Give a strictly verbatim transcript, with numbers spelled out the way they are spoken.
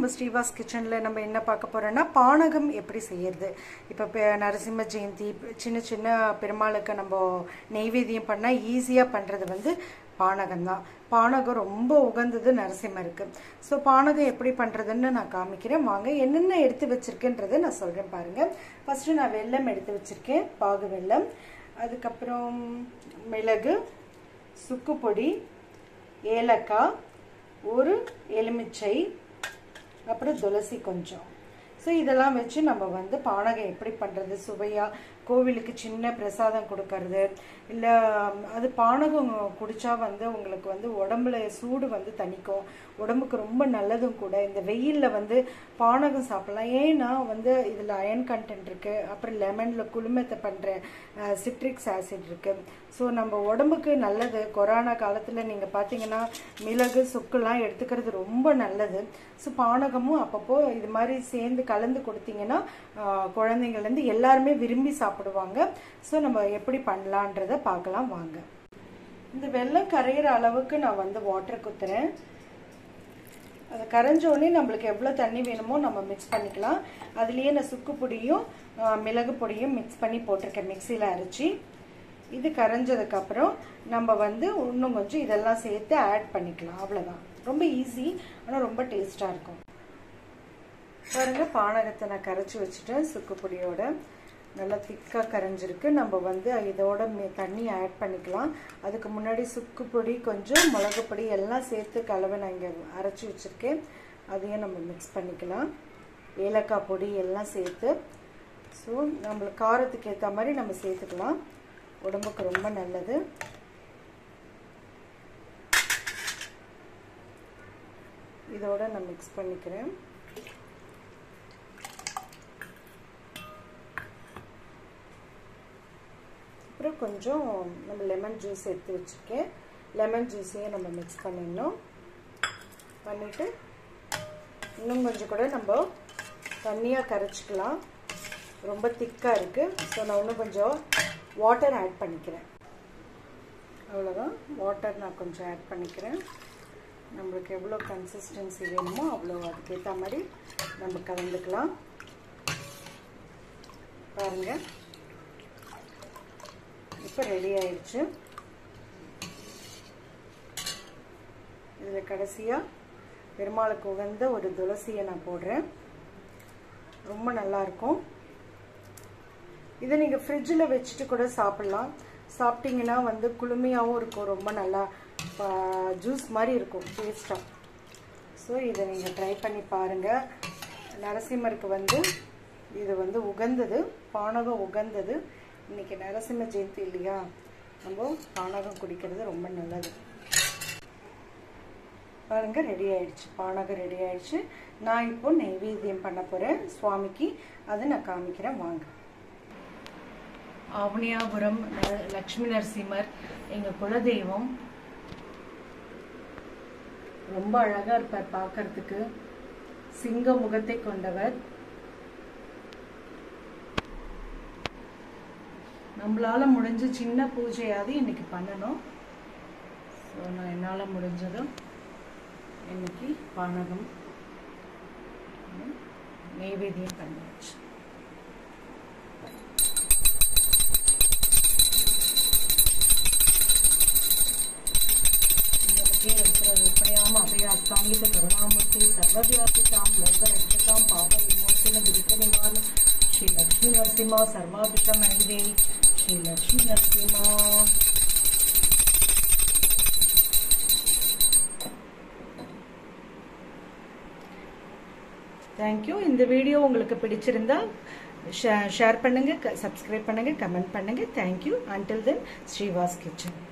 ஸ்ரீவாஸ் கிச்சனில் நம்ம என்ன பார்க்க போகிறோன்னா பானகம் எப்படி செய்யறது. இப்போ நரசிம்ம ஜெயந்தி சின்ன சின்ன பெருமாளுக்கு நம்ம நெய்வேத்தியம் பண்ணால் ஈஸியாக பண்ணுறது வந்து பானகம் தான். பானகம் ரொம்ப உகந்தது நரசிம்மருக்கு. ஸோ பானகம் எப்படி பண்ணுறதுன்னு நான் காமிக்கிறேன். வாங்க என்னென்ன எடுத்து வச்சுருக்கேன்றதை நான் சொல்கிறேன் பாருங்கள். ஃபஸ்ட்டு நான் வெல்லம் எடுத்து வச்சுருக்கேன், பாகு வெல்லம். அதுக்கப்புறம் மிளகு, சுக்கு பொடி, ஏலக்காய், ஒரு எலுமிச்சை, அப்புறம் துளசி கொஞ்சம். ஸோ இதெல்லாம் வச்சு நம்ம வந்து பானகம் எப்படி பண்ணுறது, சுவையாக கோவிலுக்கு சின்ன பிரசாதம் கொடுக்கறது. இல்லை அது பானகம் குடித்தா வந்து உங்களுக்கு வந்து உடம்புல சூடு வந்து தணிக்கும், உடம்புக்கு ரொம்ப நல்லதும் கூட. இந்த வெயிலில் வந்து பானகம் சாப்பிட்லாம். ஏன்னா வந்து இதில் அயன் கண்டென்ட் இருக்குது, அப்புறம் லெமனில் குளுமத்தை பண்ணுற சிட்ரிக்ஸ் ஆசிட் இருக்குது. ஸோ நம்ம உடம்புக்கு நல்லது. கொரோனா காலத்தில் நீங்கள் பார்த்தீங்கன்னா மிளகு சுக்குலாம் எடுத்துக்கிறது ரொம்ப நல்லது. ஸோ பானகமும் அப்பப்போ இது மாதிரி சேர்ந்து கலந்து கொடுத்தீங்கன்னா குழந்தைங்கள்லேருந்து எல்லாருமே விரும்பி சாப்பிடுவாங்க. ஸோ நம்ம எப்படி பண்ணலான்றதை பார்க்கலாம் வாங்க. இந்த வெல்லம் கரையிற அளவுக்கு நான் வந்து வாட்டர் குத்துறேன். அது கரைஞ்சோடனே நம்மளுக்கு எவ்வளோ தண்ணி வேணுமோ நம்ம மிக்ஸ் பண்ணிக்கலாம். அதுலேயே நான் சுக்கு பொடியும் மிளகு பொடியும் மிக்ஸ் பண்ணி போட்டிருக்கேன் மிக்சியில் அரைச்சி. இது கரைஞ்சதுக்கப்புறம் நம்ம வந்து இன்னும் கொஞ்சம் இதெல்லாம் சேர்த்து ஆட் பண்ணிக்கலாம். அவ்வளோதான், ரொம்ப ஈஸி, ஆனால் ரொம்ப டேஸ்ட்டாக இருக்கும். பாருங்க, பானகத்தை நான் கரைச்சி வச்சுட்டேன். சுக்கு பொடியோட நல்லா திக்காக கரைஞ்சிருக்கு. நம்ம வந்து இதோட தண்ணி ஆட் பண்ணிக்கலாம். அதுக்கு முன்னாடி சுக்கு பொடி கொஞ்சம் மிளகு பொடி எல்லாம் சேர்த்து கலவை நான் இங்கே அரைச்சி வச்சுருக்கேன். அதையும் நம்ம மிக்ஸ் பண்ணிக்கலாம். ஏலக்காய் பொடி எல்லாம் சேர்த்து. ஸோ நம்மளுக்கு காரத்துக்கு ஏற்ற மாதிரி நம்ம சேர்த்துக்கலாம். உடம்புக்கு ரொம்ப நல்லது. இதோட நான் மிக்ஸ் பண்ணிக்கிறேன். அப்புறம் கொஞ்சம் நம்ம லெமன் ஜூஸ் எடுத்து வச்சுருக்கேன். லெமன் ஜூஸையும் நம்ம மிக்ஸ் பண்ணிடணும். பண்ணிவிட்டு இன்னும் கொஞ்சம் கூட நம்ம தண்ணியாக கரைச்சிக்கலாம். ரொம்ப திக்காக இருக்குது. ஸோ நான் இன்னும் கொஞ்சம் வாட்டர் ஆட் பண்ணிக்கிறேன். அவ்வளோதான், வாட்டர் நான் கொஞ்சம் ஆட் பண்ணிக்கிறேன். நம்மளுக்கு எவ்வளோ கன்சிஸ்டன்சி வேணுமோ அவ்வளோ அதுக்கேற்ற மாதிரி நம்ம கலந்துக்கலாம். பாருங்கள், இப்போ ரெடி ஆயிடுச்சு. இதில் கடைசியாக பெருமாளுக்கு உகந்த ஒரு துளசியை நான் போடுறேன். ரொம்ப நல்லாயிருக்கும். இதை நீங்கள் ஃப்ரிட்ஜில் வச்சுட்டு கூட சாப்பிட்லாம். சாப்பிட்டிங்கன்னா வந்து குளுமையாகவும் இருக்கும், ரொம்ப நல்லா ஜூஸ் மாதிரி இருக்கும் டேஸ்ட்டாக. ஸோ இதை நீங்கள் ட்ரை பண்ணி பாருங்கள். நரசிம்மருக்கு வந்து இது வந்து உகந்தது, பானகம் உகந்தது. இன்றைக்கி நரசிம்ம ஜெயந்தி இல்லையா, நம்ம பானகம் குடிக்கிறது ரொம்ப நல்லது. பாருங்கள், ரெடி ஆயிடுச்சு, பானகம் ரெடி ஆயிடுச்சு. நான் இப்போ நெய்வேத்தியம் பண்ண போகிறேன் சுவாமிக்கு. அதை நான் காமிக்கிறேன் வாங்க. ஆவணியாபுரம் லக்ஷ்மி நரசிம்மர் எங்கள் குலதெய்வம். ரொம்ப அழகாக இருப்பார் பார்க்கறதுக்கு. சிங்க முகத்தை கொண்டவர். நம்மளால முடிஞ்ச சின்ன பூஜையாவது இன்னைக்கு பண்ணணும். ஸோ நான் என்னால் முடிஞ்சதும் இன்னைக்கு பானகம் நெய்வேத்தியம் பண்ணியாச்சு. रूपयाम अभयास्तांगित करुणामूर्ति सर्वव्यापितां लोकरक्षकां पाप विमोचन दुरित निवारण श्री लक्ष्मी नरसिंह सर्वाभिष महिदेवी श्री लक्ष्मी नरसिंह. தேங்க்யூ. இந்த வீடியோ உங்களுக்கு பிடிச்சிருந்தா ஷேர் பண்ணுங்க, சப்ஸ்கிரைப் பண்ணுங்க, கமெண்ட் பண்ணுங்க. Thank you. Until then Srivas kitchen.